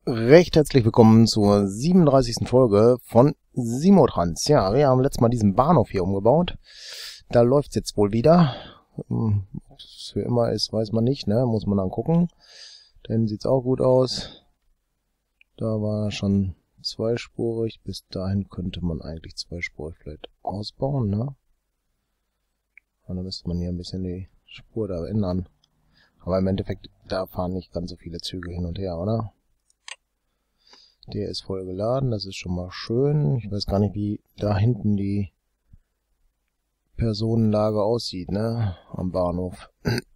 Recht herzlich willkommen zur 37. Folge von Simotrans. Ja, wir haben letztes Mal diesen Bahnhof hier umgebaut. Da läuft es jetzt wohl wieder. Ob es für immer ist, weiß man nicht, ne? Muss man dann gucken. Da hinten sieht es auch gut aus. Da war schon zweispurig. Bis dahin könnte man eigentlich zweispurig vielleicht ausbauen, ne? Und dann müsste man hier ein bisschen die Spur da ändern. Aber im Endeffekt, da fahren nicht ganz so viele Züge hin und her, oder? Der ist voll geladen, das ist schon mal schön. Ich weiß gar nicht, wie da hinten die Personenlage aussieht, ne? Am Bahnhof.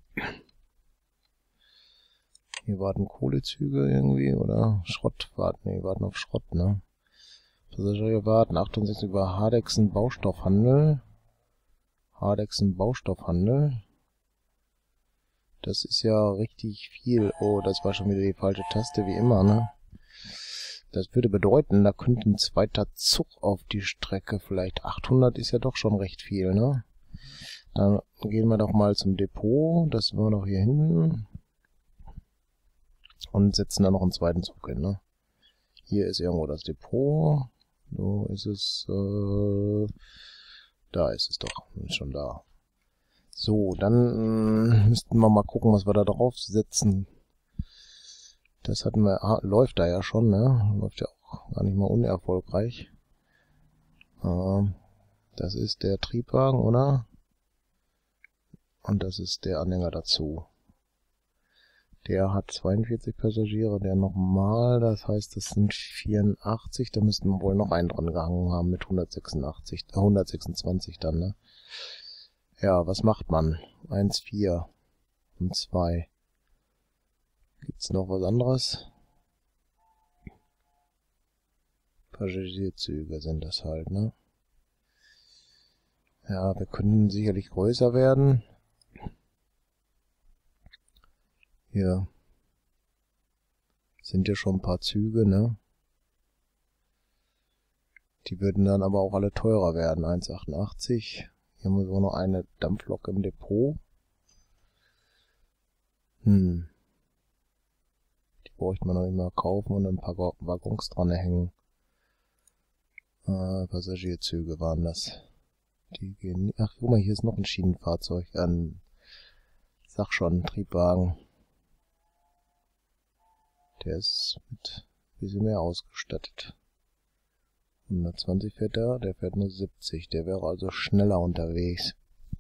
Hier warten Kohlezüge irgendwie, oder? Schrott warten, ne, warten auf Schrott, ne? Passagiere warten, 68 über Hardexen Baustoffhandel. Hardexen Baustoffhandel. Das ist ja richtig viel. Oh, das war schon wieder die falsche Taste, wie immer, ne? Das würde bedeuten, da könnte ein zweiter Zug auf die Strecke. Vielleicht 800 ist ja doch schon recht viel, ne? Dann gehen wir doch mal zum Depot. Das sind wir doch hier hinten. Und setzen da noch einen zweiten Zug hin, ne? Hier ist irgendwo das Depot. So ist es. Da ist es doch. Ist schon da. So, dann müssten wir mal gucken, was wir da drauf setzen. Das hatten wir, läuft da ja schon, ne? Läuft ja auch gar nicht mal unerfolgreich. Das ist der Triebwagen, oder? Und das ist der Anhänger dazu. Der hat 42 Passagiere, der normal, das heißt, das sind 84. Da müssten wir wohl noch einen dran gehangen haben mit 126 dann, ne? Ja, was macht man? 1, 4 und 2. Gibt's noch was anderes? Passagierzüge sind das halt, ne? Ja, wir können sicherlich größer werden. Hier sind ja schon ein paar Züge, ne? Die würden dann aber auch alle teurer werden. 1,88. Hier haben wir so noch eine Dampflok im Depot. Die bräuchte man noch nicht mal kaufen und ein paar Waggons dran hängen. Passagierzüge waren das. Die gehen. Ach, guck mal, hier ist noch ein Schienenfahrzeug. Sag schon, Triebwagen. Der ist mit ein bisschen mehr ausgestattet. 120 fährt der fährt nur 70. Der wäre also schneller unterwegs.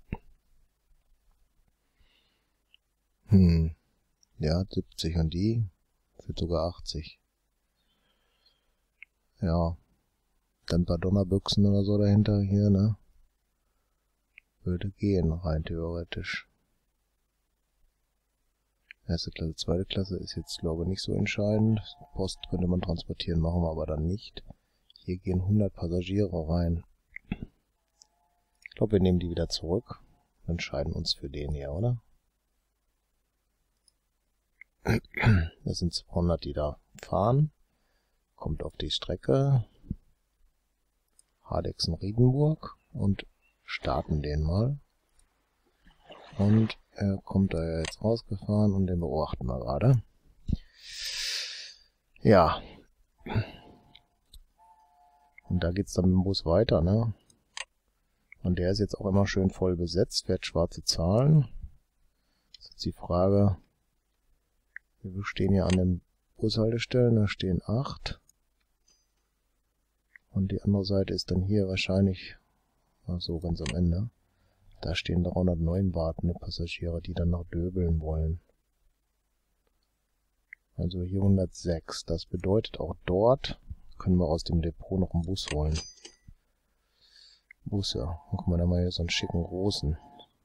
Ja, 70 und die fährt sogar 80. Ja, dann ein paar Donnerbüchsen oder so dahinter hier, ne? Würde gehen, rein theoretisch. Erste Klasse, zweite Klasse ist jetzt, glaube ich, nicht so entscheidend. Post könnte man transportieren, machen wir aber dann nicht. Hier gehen 100 Passagiere rein. Ich glaube, wir nehmen die wieder zurück und entscheiden uns für den hier, oder? Das sind 200, die da fahren. Kommt auf die Strecke. Hardexen-Riedenburg und starten den mal. Und er kommt da ja jetzt rausgefahren und den beobachten wir gerade. Ja. Und da geht's dann mit dem Bus weiter, ne? Und der ist jetzt auch immer schön voll besetzt, fährt schwarze Zahlen. Das ist jetzt die Frage, wir stehen hier an den Bushaltestellen, da stehen 8. Und die andere Seite ist dann hier wahrscheinlich, ach so, ganz am Ende. Da stehen 309 wartende Passagiere, die dann nach Döbeln wollen. Also hier 106. Das bedeutet, auch dort können wir aus dem Depot noch einen Bus holen. Busse. Dann gucken wir da mal hier so einen schicken großen.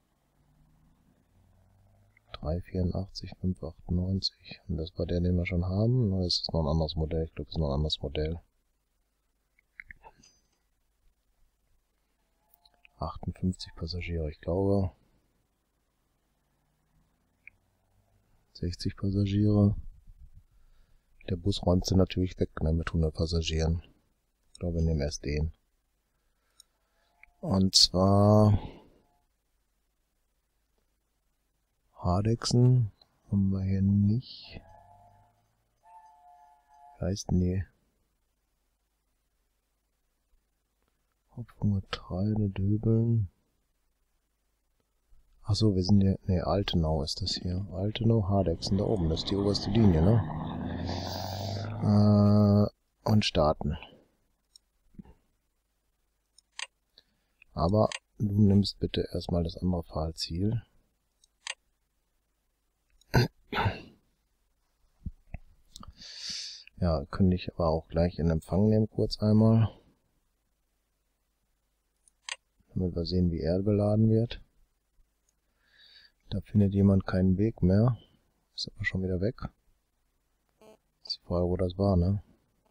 384, 598. Und das war der, den wir schon haben. Oder ist das noch ein anderes Modell? Ich glaube, das ist noch ein anderes Modell. 58 Passagiere, ich glaube. 60 Passagiere. Der Bus räumt sie natürlich weg, ne, mit 100 Passagieren. Ich glaube, wir nehmen erst den. Und zwar Hardexen haben wir hier nicht. Wie heißt denn die? Hopfen, Getreide, Döbeln. Achso, wir sind ja... Ne, Altenau ist das hier. Altenau, Hardexen, da oben. Das ist die oberste Linie, ne? Und starten. Aber du nimmst bitte erstmal das andere Fahrziel. Ja, könnte ich aber auch gleich in Empfang nehmen, kurz einmal. Damit wir sehen, wie er beladen wird. Da findet jemand keinen Weg mehr. Ist aber schon wieder weg. Ist die Frage, wo das war, ne?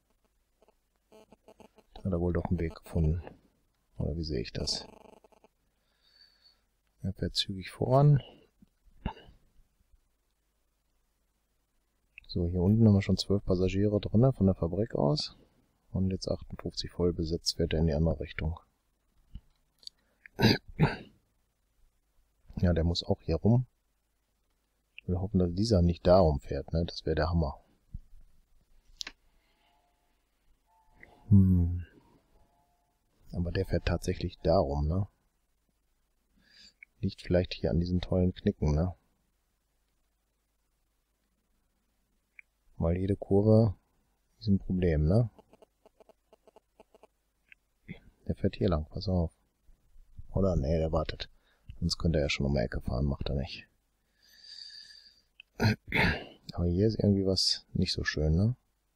Da hat er wohl doch einen Weg gefunden. Oder wie sehe ich das? Er fährt zügig voran. So, hier unten haben wir schon 12 Passagiere drin von der Fabrik aus. Und jetzt 58 voll besetzt, fährt er in die andere Richtung. Ja, der muss auch hier rum. Wir hoffen, dass dieser nicht da rumfährt, ne? Das wäre der Hammer. Aber der fährt tatsächlich da rum, ne? Liegt vielleicht hier an diesen tollen Knicken, ne? Weil jede Kurve ist ein Problem, ne? Der fährt hier lang, pass auf. Oder? Nee, der wartet. Sonst könnte er ja schon um die Ecke fahren, macht er nicht. Aber hier ist irgendwie was nicht so schön, ne?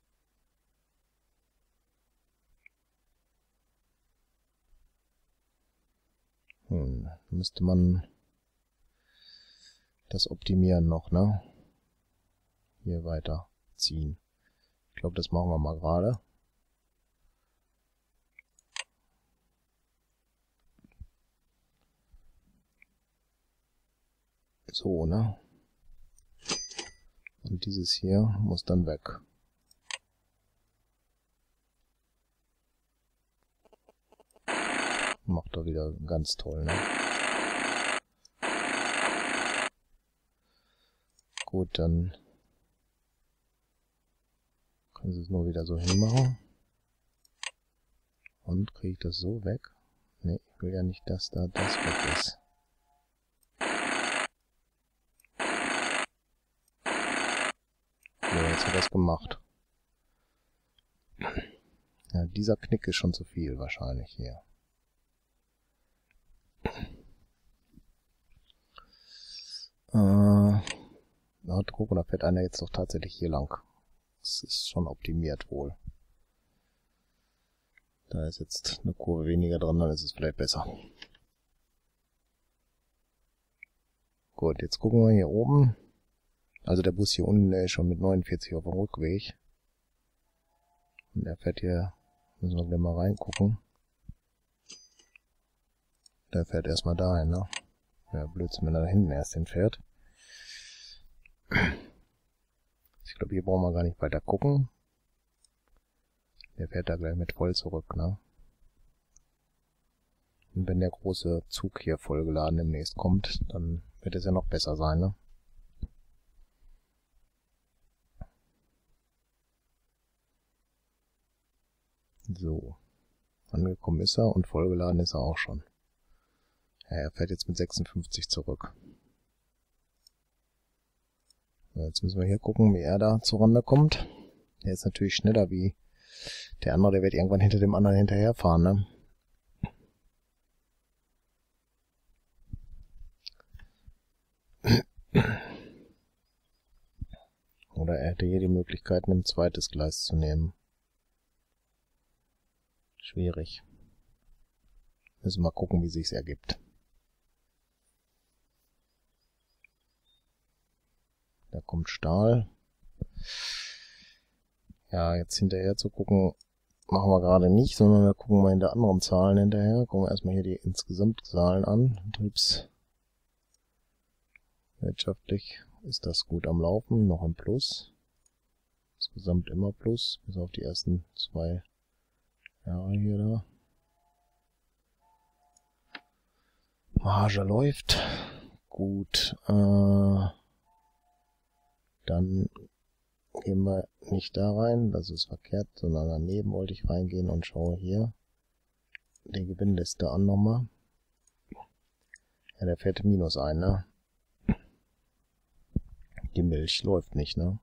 Müsste man das optimieren noch, ne? Hier weiter ziehen. Ich glaube, das machen wir mal gerade. So, ne? Und dieses hier muss dann weg. Macht er wieder ganz toll, ne? Gut, dann können Sie es nur wieder so hinmachen. Und kriege ich das so weg? Ne, ich will ja nicht, dass da das weg ist. So, jetzt hat er es gemacht. Ja, dieser Knick ist schon zu viel wahrscheinlich hier. Guck, da fährt einer jetzt doch tatsächlich hier lang. Das ist schon optimiert wohl. Da ist jetzt eine Kurve weniger dran, dann ist es vielleicht besser. Gut, jetzt gucken wir hier oben. Also der Bus hier unten, der ist schon mit 49 auf dem Rückweg. Und er fährt hier, müssen wir gleich mal reingucken. Der fährt erstmal dahin, ne? Ja, Blödsinn, wenn er da hinten erst hinfährt. Ich glaube, hier brauchen wir gar nicht weiter gucken. Der fährt da gleich mit voll zurück, ne? Und wenn der große Zug hier vollgeladen demnächst kommt, dann wird es ja noch besser sein, ne? So. Angekommen ist er und vollgeladen ist er auch schon. Ja, er fährt jetzt mit 56 zurück. Jetzt müssen wir hier gucken, wie er da zurande kommt. Der ist natürlich schneller wie der andere, der wird irgendwann hinter dem anderen hinterherfahren, ne? Oder er hätte hier die Möglichkeit, ein zweites Gleis zu nehmen. Schwierig. Müssen wir gucken, wie sich's ergibt. Da kommt Stahl. Ja, jetzt hinterher zu gucken, machen wir gerade nicht, sondern wir gucken mal hinter anderen Zahlen hinterher. Gucken wir erstmal hier die Insgesamtzahlen an. Wirtschaftlich ist das gut am Laufen, noch im Plus. Insgesamt immer Plus, bis auf die ersten 2 Jahre hier da. Marge läuft. Gut. Dann Gehen wir nicht da rein, das ist verkehrt, sondern daneben wollte ich reingehen und schaue hier die Gewinnliste an nochmal. Ja, der fährt Minus ein, ne? Die Milch läuft nicht, ne?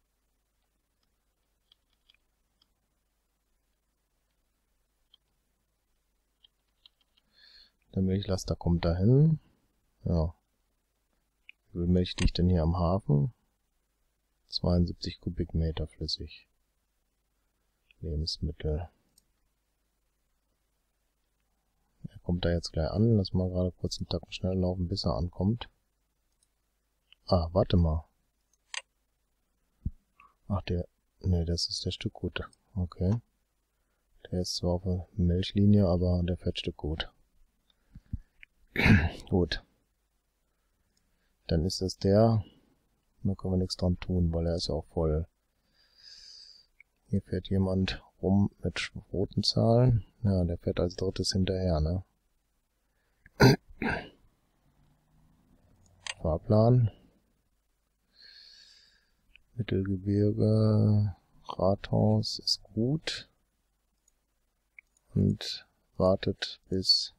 Der Milchlaster kommt dahin. Ja. Wie viel Milch liegt denn hier am Hafen? 72 Kubikmeter flüssig. Lebensmittel. Er kommt da jetzt gleich an. Lass mal gerade kurz einen Tacken schnell laufen, bis er ankommt. Ah, warte mal. Ach, ne, das ist der Stückgut. Okay. Der ist zwar auf der Milchlinie, aber der fährt Stückgut. Gut. Dann ist das der. Da können wir nichts dran tun, weil er ist ja auch voll. Hier fährt jemand rum mit roten Zahlen. Ja, der fährt als drittes hinterher, ne? Fahrplan. Mittelgebirge. Rathaus ist gut. Und wartet bis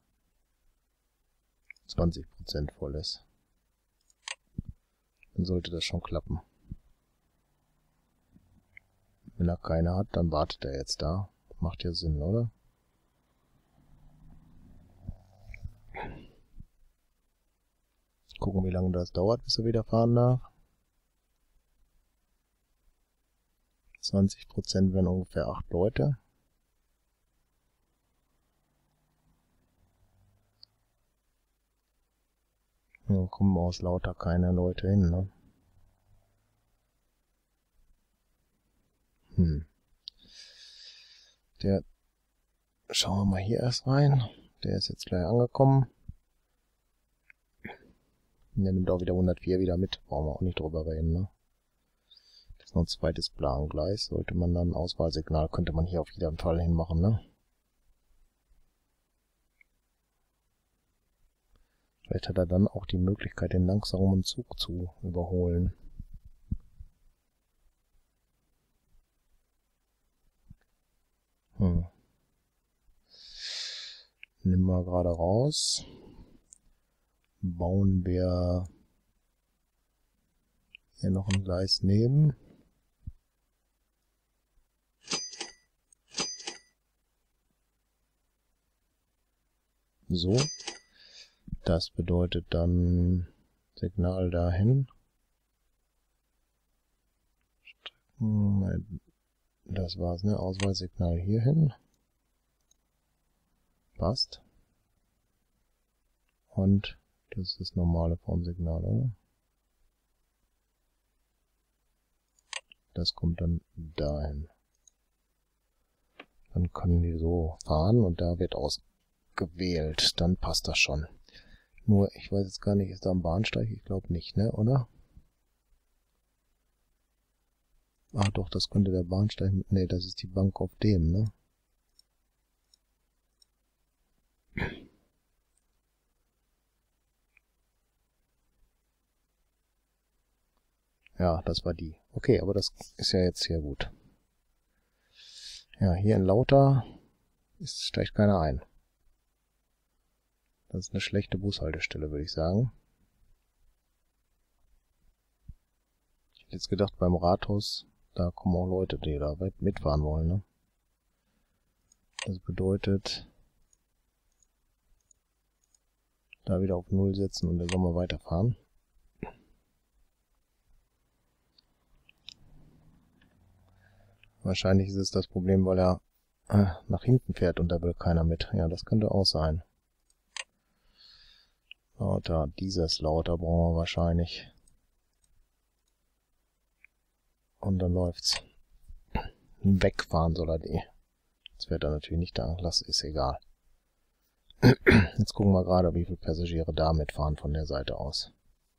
20% voll ist. Dann sollte das schon klappen. Wenn er keine hat, dann wartet er jetzt da. Macht ja Sinn, oder? Gucken, wie lange das dauert, bis er wieder fahren darf. 20% wären ungefähr 8 Leute. Da kommen aus lauter keine Leute hin, ne? Der, schauen wir mal hier erst rein. Der ist jetzt gleich angekommen. Der nimmt auch wieder 104 wieder mit. Brauchen wir auch nicht drüber reden, ne? Das ist noch ein zweites Plangleis. Sollte man dann Auswahlsignal, könnte man hier auf jeden Fall hinmachen, ne? Vielleicht hat er dann auch die Möglichkeit, den langsamen Zug zu überholen. Nehmen wir gerade raus. Bauen wir hier noch ein Gleis neben. So. Das bedeutet dann Signal dahin. Das war's, ne? Auswahlsignal hierhin. Passt. Und das ist das normale Formsignal, oder? Das kommt dann dahin. Dann können die so fahren und da wird ausgewählt. Dann passt das schon. Nur, ich weiß jetzt gar nicht, ist da ein Bahnsteig? Ich glaube nicht, ne, oder? Ah, doch, das könnte der Bahnsteig... Ne, das ist die Bank auf dem, ne? Ja, das war die. Okay, aber das ist ja jetzt sehr gut. Ja, hier in Lauter steigt keiner ein. Das ist eine schlechte Bushaltestelle, würde ich sagen. Ich hätte jetzt gedacht, beim Rathaus, da kommen auch Leute, die da mitfahren wollen, ne? Das bedeutet, da wieder auf 0 setzen und dann soll man weiterfahren. Wahrscheinlich ist es das Problem, weil er nach hinten fährt und da will keiner mit. Ja, das könnte auch sein. Lauter, dieses Lauter brauchen wir wahrscheinlich. Und dann läuft's. Wegfahren soll er die. Jetzt fährt er natürlich nicht da. Ist egal. Jetzt gucken wir gerade, wie viele Passagiere da mitfahren von der Seite aus.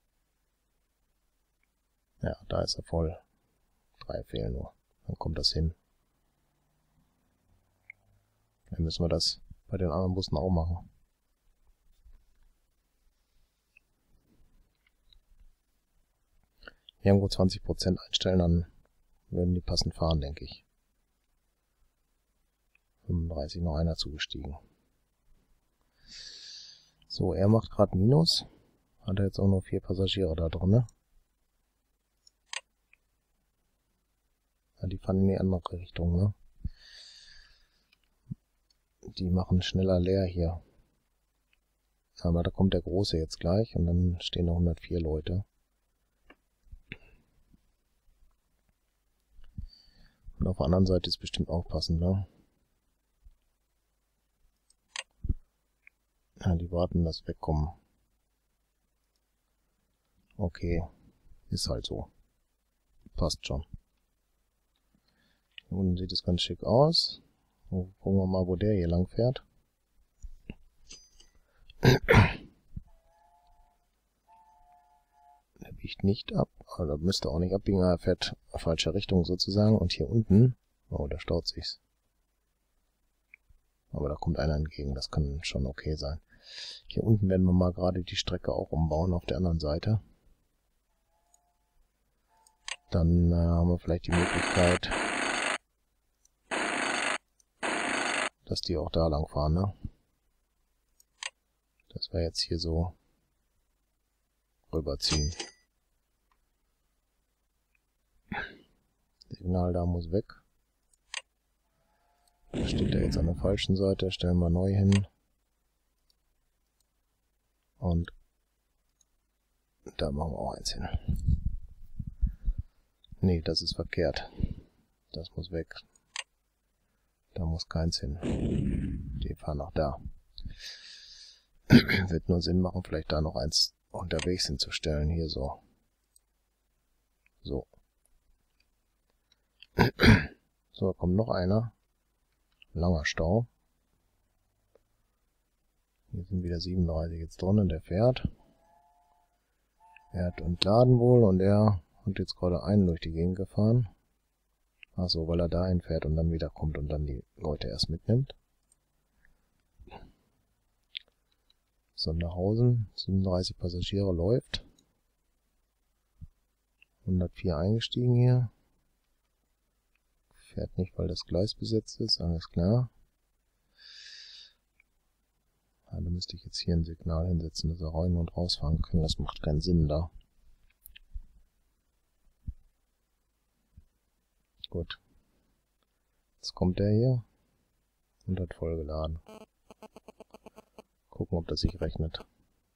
Ja, da ist er voll. 3 fehlen nur. Dann kommt das hin. Dann müssen wir das bei den anderen Bussen auch machen. Irgendwo 20% einstellen, dann Würden die passend fahren, denke ich. 35, noch einer zugestiegen. So, er macht gerade Minus. Hat er jetzt auch nur 4 Passagiere da drin, ne? Ja, die fahren in die andere Richtung, ne? Die machen schneller leer hier. Aber da kommt der Große jetzt gleich und dann stehen noch 104 Leute. Und auf der anderen Seite ist bestimmt auch passend, ne? Ja, die warten, dass wegkommen. Okay, ist halt so. Passt schon. Hier unten sieht es ganz schick aus. So, gucken wir mal, wo der hier lang fährt. Der biegt nicht ab. Oder müsste auch nicht abbiegen, er fährt in falsche Richtung sozusagen. Und hier unten, oh, da staut sich's. Aber da kommt einer entgegen, das kann schon okay sein. Hier unten werden wir mal gerade die Strecke auch umbauen auf der anderen Seite. Dann haben wir vielleicht die Möglichkeit, dass die auch da lang fahren, ne? Dass wir jetzt hier so rüberziehen. Signal da muss weg. Da steht er jetzt an der falschen Seite, stellen wir neu hin. Und da machen wir auch eins hin. Nee, das ist verkehrt. Das muss weg. Da muss keins hin. Die fahren auch da. Wird nur Sinn machen, vielleicht da noch eins unterwegs hinzustellen. Hier so. So. So, da kommt noch einer. Langer Stau. Hier sind wieder 37 jetzt drin und der fährt. Er hat entladen wohl und er hat jetzt gerade einen durch die Gegend gefahren. Achso, weil er da hinfährt und dann wieder kommt und dann die Leute erst mitnimmt. Sonderhausen, 37 Passagiere, läuft. 104 eingestiegen hier. Fährt nicht, weil das Gleis besetzt ist, alles klar. Ja, da müsste ich jetzt hier ein Signal hinsetzen, dass er rein und rausfahren kann. Das macht keinen Sinn da. Gut. Jetzt kommt der hier und hat voll geladen. Gucken, ob das sich rechnet.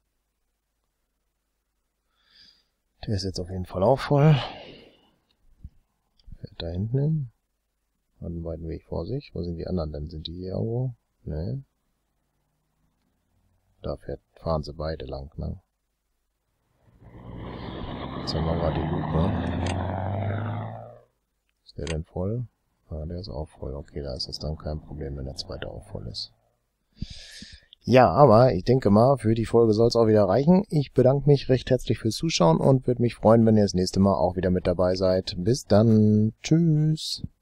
Der ist jetzt auf jeden Fall auch voll. Fährt da hinten hin. Hat einen weiten Weg vor sich. Wo sind die anderen denn? Sind die hier irgendwo? Ne. Da fahren sie beide lang, ne? Jetzt haben wir mal die Lupe. Ist der denn voll? Ja, der ist auch voll. Okay, da ist es dann kein Problem, wenn der zweite auch voll ist. Ja, aber ich denke mal, für die Folge soll es auch wieder reichen. Ich bedanke mich recht herzlich fürs Zuschauen und würde mich freuen, wenn ihr das nächste Mal auch wieder mit dabei seid. Bis dann. Tschüss.